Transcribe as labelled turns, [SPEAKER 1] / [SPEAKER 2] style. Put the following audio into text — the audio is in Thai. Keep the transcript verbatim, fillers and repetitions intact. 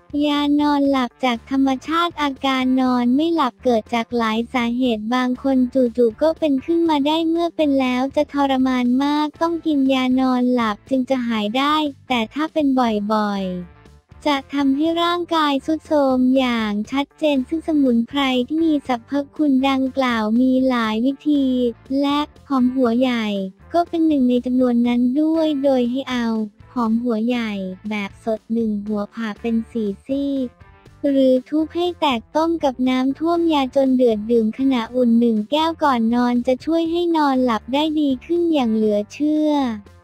[SPEAKER 1] ยานอนหลับจากธรรมชาติอาการนอนไม่หลับเกิดจากหลายสาเหตุบางคนจู่ๆก็เป็นขึ้นมาได้เมื่อเป็นแล้วจะทรมานมากต้องกินยานอนหลับจึงจะหายได้แต่ถ้าเป็นบ่อยๆจะทำให้ร่างกายทรุดโทรมอย่างชัดเจนซึ่งสมุนไพรที่มีสรรพคุณดังกล่าวมีหลายวิธีและหอมหัวใหญ่ก็เป็นหนึ่งในจำนวนนั้นด้วยโดยให้เอาหอมหัวใหญ่แบบสดหนึ่งหัวผ่าเป็นสี่ซีกหรือทุบให้แตกต้มกับน้ำท่วมยาจนเดือดดื่มขณะอุ่นหนึ่งแก้วก่อนนอนจะช่วยให้นอนหลับได้ดีขึ้นอย่างเหลือเชื่อ